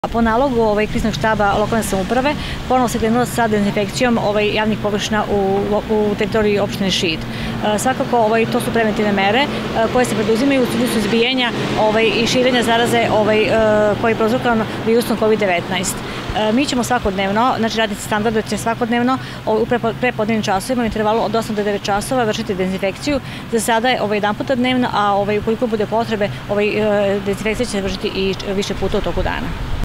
Po nalogu kriznog štaba lokalne samouprave ponovo se krenulo sa dezinfekcijom javnih površina u teritoriji opštine Šid. Svakako to su preventivne mere koje se preduzimaju u cilju suzbijanja i širenja zaraze koji je prouzrokovan virusom COVID-19. Mi ćemo svakodnevno, znači radnici standarda će svakodnevno u prepodnevnim časovima, u intervalu od 8 do 9 časova vršiti dezinfekciju. Za sada je jedan puta dnevno, a ukoliko bude potrebe, dezinfekcija će se vršiti i više puta u toku dana.